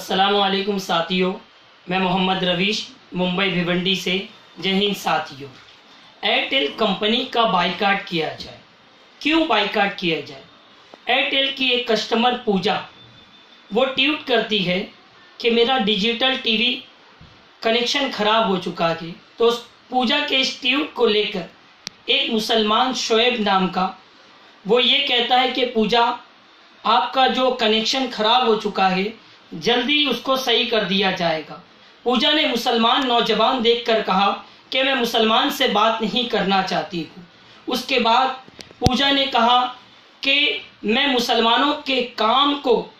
अस्सलाम वालेकुम साथियों, मैं मोहम्मद रवीश मुंबई भिवंडी से। जय हिंद साथियों। एयरटेल कंपनी का बाइकाट किया जाए, क्यों बाइकाट किया जाए? एयरटेल की एक कस्टमर पूजा, वो ट्वीट करती है कि मेरा डिजिटल टीवी कनेक्शन खराब हो चुका है। तो पूजा के इस ट्वीट को लेकर एक मुसलमान शोएब नाम का, वो ये कहता है कि पूजा, आपका जो कनेक्शन खराब हो चुका है जल्दी उसको सही कर दिया जाएगा। पूजा ने मुसलमान नौजवान देखकर कहा कि मैं मुसलमान से बात नहीं करना चाहती हूँ। उसके बाद पूजा ने कहा कि मैं मुसलमानों के काम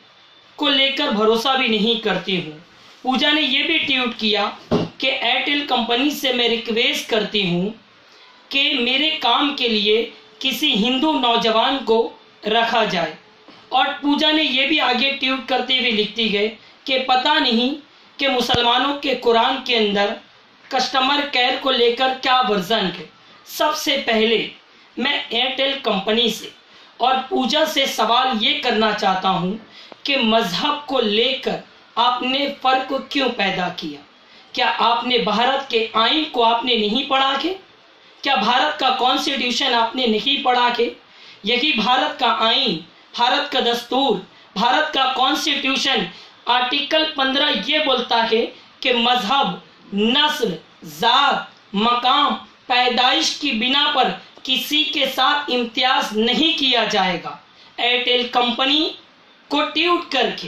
को लेकर भरोसा भी नहीं करती हूँ। पूजा ने यह भी ट्वीट किया कि एयरटेल कंपनी से मैं रिक्वेस्ट करती हूँ कि मेरे काम के लिए किसी हिंदू नौजवान को रखा जाए। और पूजा ने यह भी आगे ट्वीट करते हुए लिखती है कि पता नहीं कि मुसलमानों के कुरान के अंदर कस्टमर केयर को लेकर क्या वर्जन है। सबसे पहले मैं एयरटेल कंपनी से और पूजा से सवाल ये करना चाहता हूँ कि मजहब को लेकर आपने फर्क क्यों पैदा किया? क्या आपने भारत के आईन को आपने नहीं पढ़ा के? क्या भारत का कॉन्स्टिट्यूशन आपने नहीं पढ़ा के? यही भारत का आईन, भारत का दस्तूर, भारत का कॉन्स्टिट्यूशन आर्टिकल 15 ये बोलता है कि मजहब, नस्ल, जात, मकाम, पैदाइश की बिना पर किसी के साथ इम्तियाज नहीं किया जाएगा। एयरटेल कंपनी को ट्वीट करके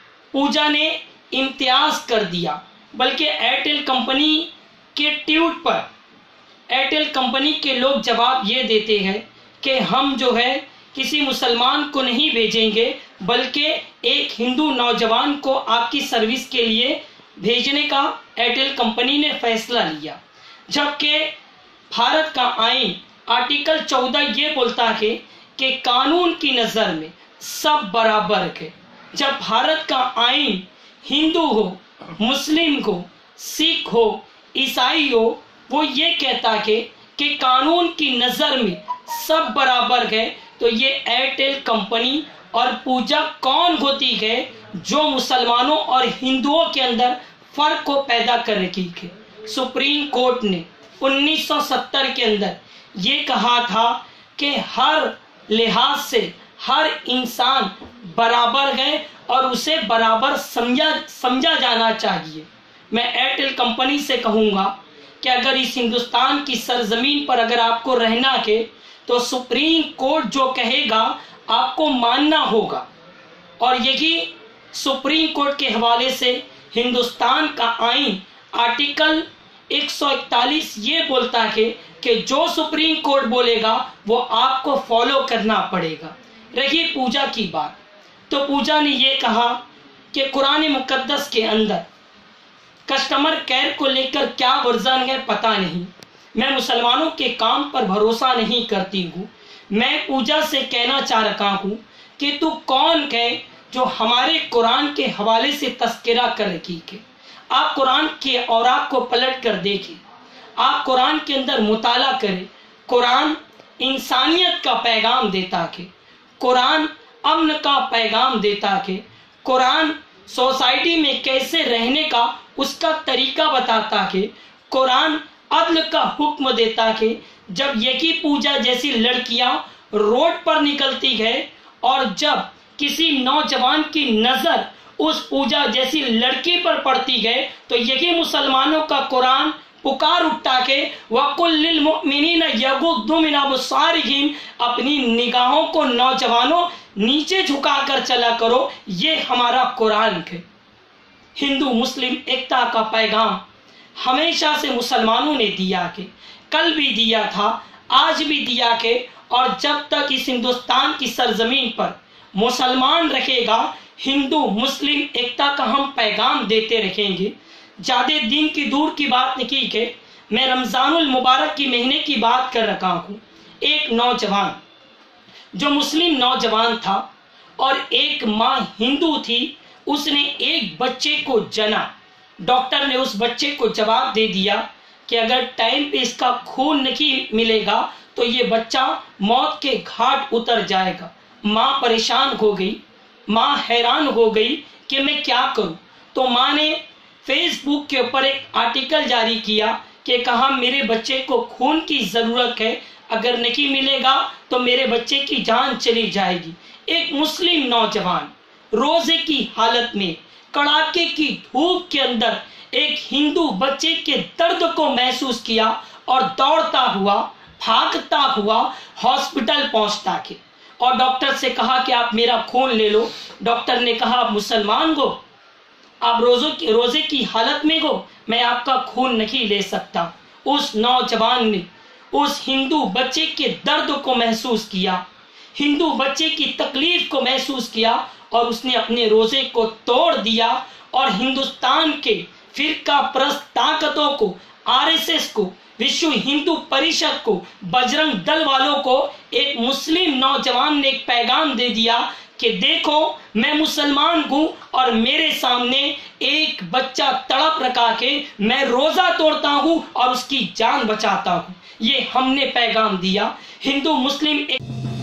पूजा ने इम्तियाज कर दिया, बल्कि एयरटेल कंपनी के ट्वीट पर एयरटेल कंपनी के लोग जवाब ये देते हैं कि हम जो है किसी मुसलमान को नहीं भेजेंगे, बल्कि एक हिंदू नौजवान को आपकी सर्विस के लिए भेजने का एयरटेल कंपनी ने फैसला लिया। जबकि भारत का आईन आर्टिकल 14 ये बोलता है कि कानून की नज़र में सब बराबर है। जब भारत का आईन हिंदू हो, मुस्लिम हो, सिख हो, ईसाई हो, वो ये कहता है कि कानून की नज़र में सब बराबर है, तो ये एयरटेल कंपनी और पूजा कौन होती है जो मुसलमानों और हिंदुओं के अंदर फर्क को पैदा कर रही है? सुप्रीम कोर्ट ने 1970 के अंदर ये कहा था कि हर लिहाज से हर इंसान बराबर है और उसे बराबर समझा जाना चाहिए। मैं एयरटेल कंपनी से कहूँगा कि अगर इस हिंदुस्तान की सरजमीन पर अगर आपको रहना है तो सुप्रीम कोर्ट जो कहेगा आपको मानना होगा। और यही सुप्रीम कोर्ट के हवाले से हिंदुस्तान का आईन आर्टिकल 141 ये बोलता है कि जो सुप्रीम कोर्ट बोलेगा वो आपको फॉलो करना पड़ेगा। रही पूजा की बात, तो पूजा ने ये कहा कि कुरान मुकद्दस के अंदर कस्टमर केयर को लेकर क्या वर्जन है पता नहीं। मैं मुसलमानों के काम पर भरोसा नहीं करती हूँ। मैं पूजा से कहना चाह रहा हूँ कि तू कौन है जो हमारे कुरान के हवाले से तस्करा कर रखी है। आप कुरान के औराक को पलट कर देखें, आप कुरान के अंदर मुताला करें। कुरान इंसानियत का पैगाम देता है, कुरान अमन का पैगाम देता है, कुरान सोसाइटी में कैसे रहने का उसका तरीका बताता है, कुरान अदल का हुक्म देता है। जब यही पूजा जैसी लड़कियां रोड पर निकलती है और जब किसी नौजवान की नजर उस पूजा जैसी लड़की पर पड़ती है, तो यही मुसलमानों का कुरान पुकार उठता है, वकुल्लिल मुमिनीना यगुद्दू मिन अबसारिहिम, अपनी निगाहों को नौजवानों नीचे झुकाकर चला करो। ये हमारा कुरान है। हिंदू मुस्लिम एकता का पैगाम हमेशा से मुसलमानों ने दिया के, कल भी दिया था, आज भी दिया के, और जब तक इस हिंदुस्तान की सरजमीन पर मुसलमान रहेगा, हिंदू मुस्लिम एकता का हम पैगाम देते रहेंगे। ज्यादा दिन की दूर की बात नहीं है, मैं रमजानुल मुबारक की महीने की बात कर रहा हूँ। एक नौजवान जो मुस्लिम नौजवान था और एक माँ हिंदू थी, उसने एक बच्चे को जना। डॉक्टर ने उस बच्चे को जवाब दे दिया कि अगर टाइम पे इसका खून नहीं मिलेगा तो ये बच्चा मौत के घाट उतर जाएगा। माँ परेशान हो गई, माँ हैरान हो गई कि मैं क्या करूं। تو माँ ने फेसबुक के ऊपर एक आर्टिकल जारी किया कि कहा मेरे बच्चे को खून की जरूरत है, अगर नहीं मिलेगा तो मेरे बच्चे की जान चली जाएगी। एक मुस्लिम नौजवान रोजे की हालत में कड़ाके की धूप के अंदर एक हिंदू बच्चे के दर्द को महसूस किया और दौड़ता हुआ भागता हुआ हॉस्पिटल पहुंचता है और डॉक्टर से कहा कि आप मेरा खून ले लो। डॉक्टर ने कहा आप मुसलमान हो, आप रोजे की हालत में हो, मैं आपका खून नहीं ले सकता। उस नौजवान ने उस हिंदू बच्चे के दर्द को महसूस किया, हिंदू बच्चे की तकलीफ को महसूस किया और उसने अपने रोजे को तोड़ दिया और हिंदुस्तान के फिरका परस्त ताकतों को, आरएसएस को, विश्व हिंदू परिषद को, बजरंग दल वालों को एक मुस्लिम नौजवान ने एक पैगाम दे दिया कि देखो मैं मुसलमान हूं और मेरे सामने एक बच्चा तड़प रखा के मैं रोजा तोड़ता हूं और उसकी जान बचाता हूं। ये हमने पैगाम दिया। हिंदू मुस्लिम